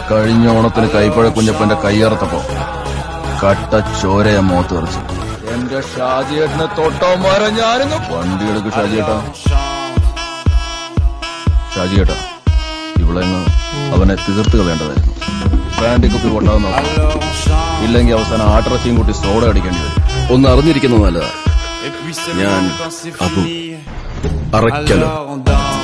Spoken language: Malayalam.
കഴിഞ്ഞ ഓണത്തിന് കൈപ്പഴ കുഞ്ഞപ്പന്റെ കയ്യറുത്തപ്പോ കട്ട ചോരയെ മോത്ത് തെറിച്ചു. എന്റെ ഷാജിയേട്ടനെ തൊട്ടോമാരെ ഞാനിന്ന് വണ്ടി എടുക്കും. ഷാജിയേട്ടാ ഇവളെങ്ങ് അവനെ തീർത്ത് കളയേണ്ടതായിരുന്നു. ബ്രാൻഡി കുപ്പി കൊണ്ടാവുന്ന ഇല്ലെങ്കിൽ അവസാനം ആട്ടിറച്ചിയും കൂട്ടി സോഡ അടിക്കേണ്ടി വരും. ഒന്ന് അറിഞ്ഞിരിക്കുന്നത് നല്ലതാ. ഞാൻ അറക്കലോ.